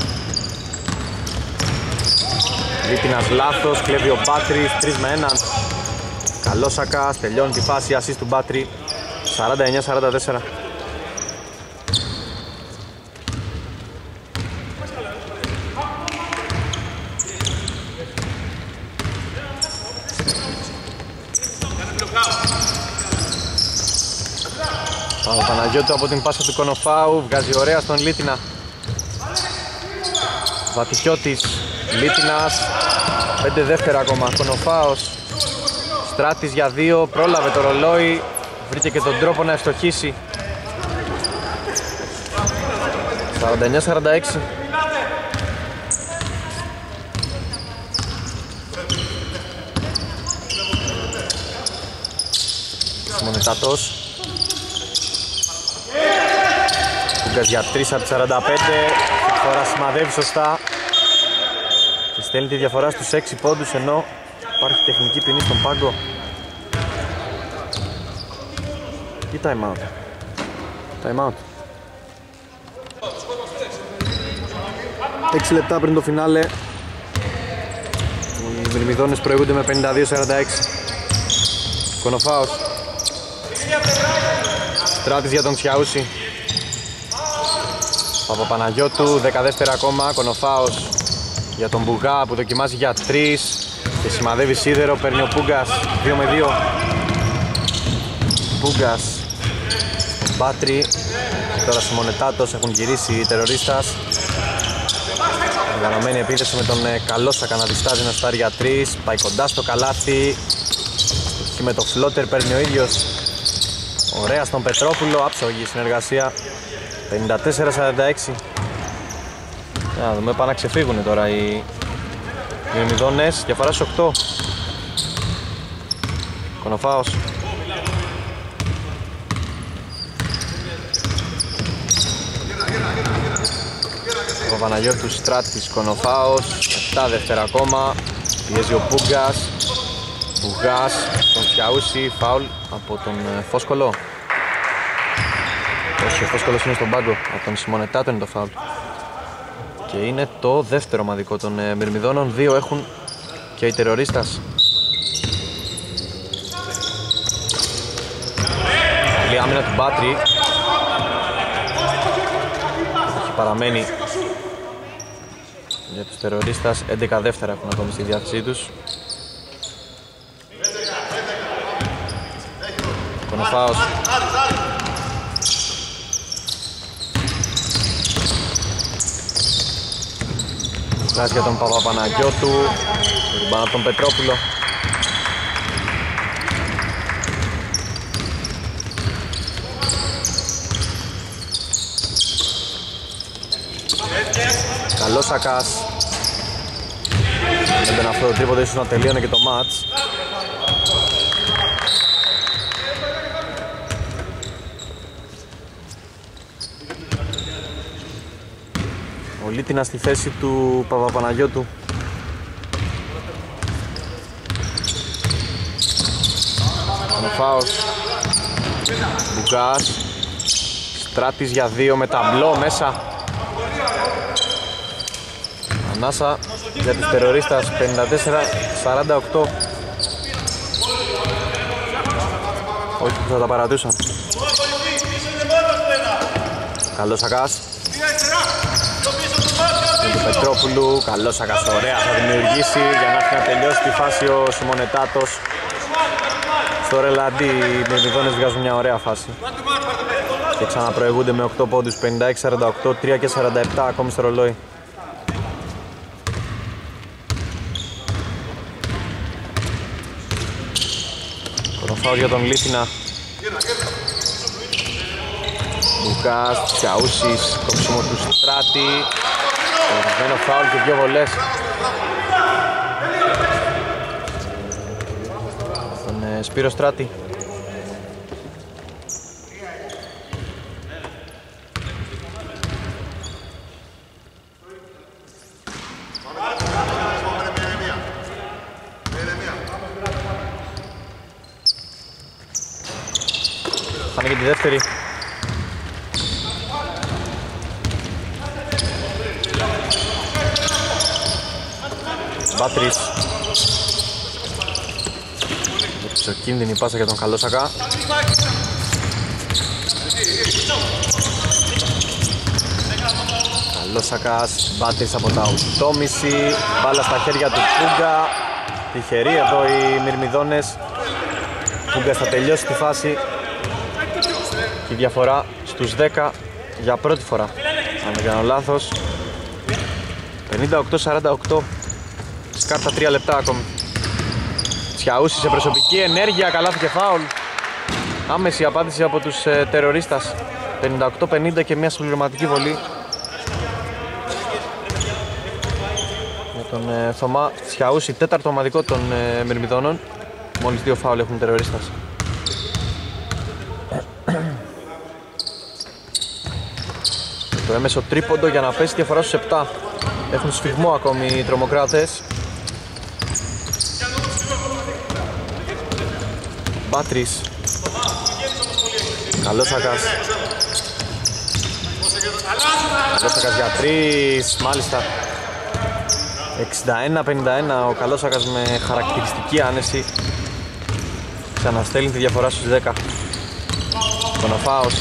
Λίτινας λάθος, κλέβει ο Μπάτρης, 3 με 1. Καλόσακας, τελειώνει τη φάση, ασίστ του Μπάτρη. 49-44. Παναγιώτου από την πάσα του Κονοφάου, βγάζει ωραία στον Λίτινα. Βατικιώτης, Λίτινας, 5 δεύτερα ακόμα, Κονοφάος. Στράτης για 2, πρόλαβε το ρολόι, βρήκε και τον τρόπο να ευστοχίσει. 49-46. Μονετάτος. Κούγκας για 3 από 45, η φορά σημαδεύει σωστά και στέλνει τη διαφορά στους 6 πόντους, ενώ υπάρχει τεχνική ποινή στον πάγκο. Ή time out. Time out. 6 λεπτά πριν το φινάλε, οι Μυρμηδόνες προηγούνται με 52-46. Κονοφάος. Στράτης για τον Τσιαούση. Παπαπαναγιώτου, 10 δεύτερα ακόμα, Κονοφάος για τον Μπουγά που δοκιμάζει για 3 και σημαδεύει σίδερο, παίρνει ο Πούγκας 2 με 2. Πούγκας στον Μπάτρι και τώρα Σιμονετάτος, έχουν γυρίσει οι τερορίστας. Οργανωμένη επίθεση με τον Καλόσακα να διστάζει να στάρει για 3, πάει κοντά στο καλάθι και με το φλότερ παίρνει ο ίδιος. Ωραία στον Πετρόπουλο, άψογη συνεργασία. 54-46. Να δούμε, πάνε να ξεφύγουν τώρα οι Μυρμηδόνες, διαφορά στους 8. Κονοφάος. Ο Παναγιώτου, Στράτης, Κονοφάος, 7 δεύτερα ακόμα, πιέζει ο Πούγκας. Μπουγάς, τον Τσιαούση, φάουλ από τον Φόσκολο. Όχι, ο Φόσκολος είναι στον πάγκο, από τον Σιμονετάτο είναι το φάουλ. Και είναι το δεύτερο ομαδικό των Μυρμηδόνων, 2 έχουν και οι τερορίστας. Καλή άμυνα του Μπάτρι. Έχει παραμένει για τους τερορίστας, 11 δεύτερα έχουν ακόμη στη διάθεσή τους. Κονοφάος. Βγάζει για τον Παπαπαναγιώτου, πάνω από τον Πετρόπουλο. Καλόσακας. Με τον αυτό το τρίποντο ίσως να τελείωνε και το μάτς. Ο Λίτινας στη θέση του Παπαπαναγιώτου. Κονοφάος. Μπουγάς. Στράτης για 2 με ταμπλό μέσα. Ανάσα για τους τερορίστας, 54-48. Όχι που θα τα παρατούσαν. Καλόσακας. Του Πετρόπουλου, Καλόσακας ωραία θα δημιουργήσει για να έρθει να τελειώσει τη φάση ο Σιμονετάτος. Στο ρελαντί οι Μυρμηδόνες βγάζουν μια ωραία φάση και ξαναπροηγούνται με 8 πόντους, 56-48, 3 και 47 ακόμη στο ρολόι. Κονοφάος για τον Λίτινα. Λουκάς, Τσιαούσης, κόψιμο του Στράτη. Ορισμένο φάουλ και 2 βολές. Στον Σπύρο Στράτη. Φάνε και τη δεύτερη. Μπάτρις. Εξοκίνδυνη πάσα για τον Καλόσακα. Καλόσακας, Μπάτρις από τα 8,5. Μπάλα στα χέρια του Πούγκα. Τυχεροί εδώ οι Μυρμηδόνες. Πούγκας θα τελειώσει τη φάση. Έχει διαφορά στους 10 για πρώτη φορά. Αν δεν κάνω λάθος. 58-48. Σκάρτα 3 λεπτά ακόμη. Τσιαούσι σε προσωπική ενέργεια, καλάθι και φάουλ. Άμεση απάντηση από τους τερορίστας. 58-50 και μια συμπληρωματική βολή με τον Θωμά Τσιαούσι, τέταρτο ομαδικό των Μυρμηδόνων. Μόλις 2 φάουλ έχουν τερορίστας. Το έμεσο τρίποντο για να πέσει διαφορά στους 7. Έχουν σφιγμό ακόμη οι τρομοκράτες. Μπάτρης. Καλόσακας. Καλόσακας για 3, μάλιστα. 61-51, ο Καλόσακας με χαρακτηριστική άνεση ξαναστέλνει τη διαφορά στους 10. Κονοφάος.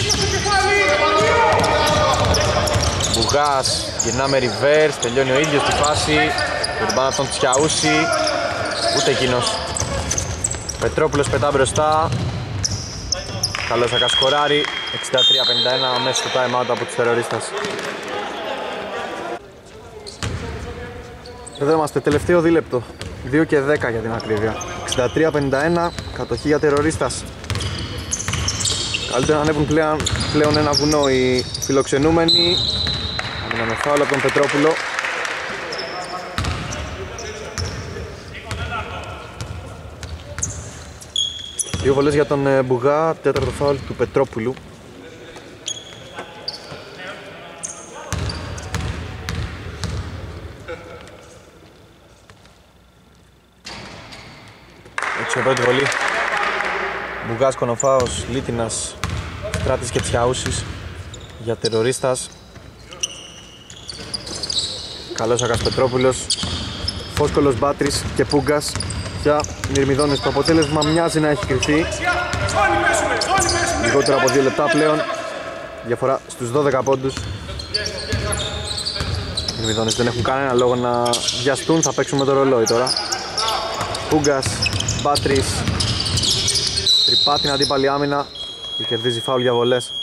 Μπουγάς, γυρνάμε reverse, τελειώνει ο ίδιος τη φάση. Ουρμπάν από τον Τσιαούσι, ούτε εκείνος. Πετρόπουλος πετά μπροστά. Καλόσακας σκοράρει. 63-51 μέσα στο time out από τους τερορίστας. Εδώ είμαστε, τελευταίο δίλεπτο. 2 και 10 για την ακρίβεια. 63-51, κατοχή για τερορίστας. Καλύτερα να ανέβουν πλέον ένα βουνό οι φιλοξενούμενοι. Άμυνα φάουλ από τον Πετρόπουλο. Δύο βολές για τον Μπουγά, τέταρτο φάουλ του Πετρόπουλου. Έτσι η πρώτη βολή. Μπουγάς, Κονοφάος, Λίτινας, Στράτης και Τσιαούσης για τερορίστας. Καλόσακας, Πετρόπουλος, Φόσκολος, Μπάτρης και Πούγκας για Μυρμηδόνες. Το αποτέλεσμα μοιάζει να έχει κρυφθεί. Λιγότερο από 2 λεπτά πλέον. Διαφορά στους 12 πόντους. Οι Μυρμηδόνες δεν έχουν κανένα λόγο να βιαστούν. Θα παίξουν με το ρολόι τώρα. Πούγκας, Μπάτρης. Τρυπά την αντίπαλη άμυνα και κερδίζει φάουλ για βολές.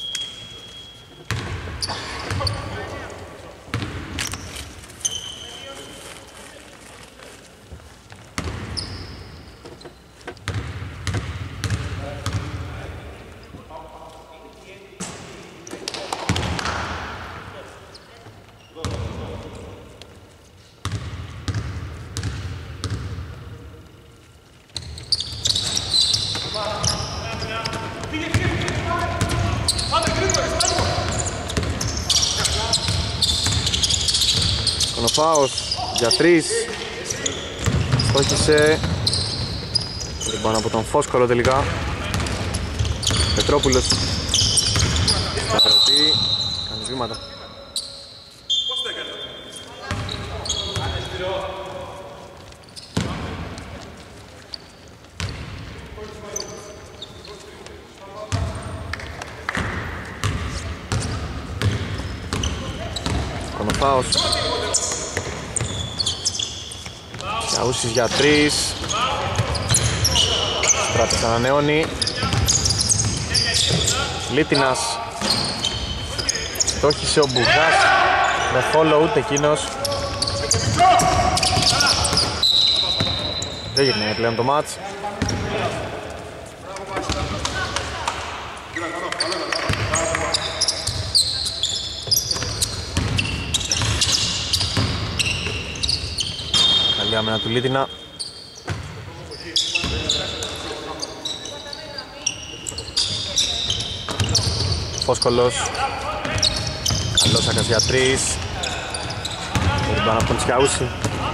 Κονοφάος για 3. Στόχισε πάνω από τον Φόσκολο τελικά. Πετρόπουλος σταυρωτή, κάνει βήματα. Κονοφάος. Τσιαούσης για 3. Στράτης ανανεώνει. Λίτινας. Στόχισε ο Μπουγάς με follow, ούτε εκείνος. Δεν γυρνάει πλέον το μάτς. Καλή άμυνα του Λίτινα. Φόσκολος. Καλόσακας για 3. Ουρμπάν από τον Τσιαούσι.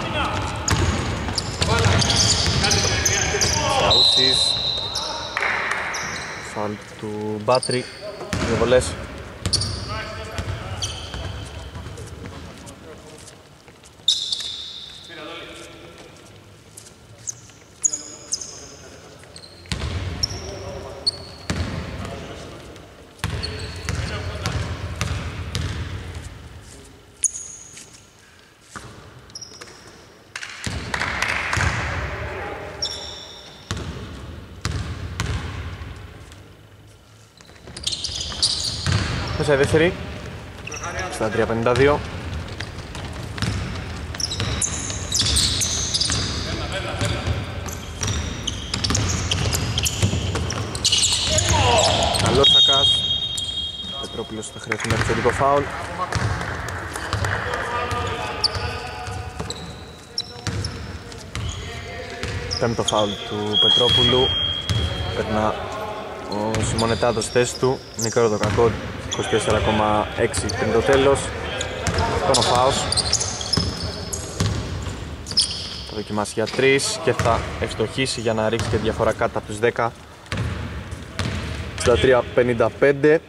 Τσιαούσις. Φάουλ του Μπάτρη. Δύο βολές. μέσα η δεύτερη. 63-52. Καλός Σακάς. Πετρόπουλος θα χρειαστεί ένα επιθετικό φάουλ. Πέμπτο φάουλ του Πετρόπουλου. Περνά ο Σιμονετάδος στη θέση του. Μικρό το κακό, 24,6 πριν το τέλος. Τον ο Φάος θα δοκιμάσει για 3 και θα ευστοχίσει για να ρίξει και διαφορά κάτω από τους 10. 63-55.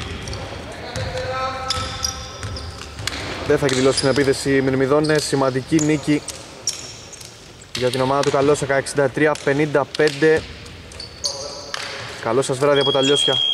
Δεν θα εκδηλώσει την επίθεση Μυρμηδόνες. Σημαντική νίκη για την ομάδα του Καλόσακα. 63-55. Καλό σας βράδυ από τα Λιώσια.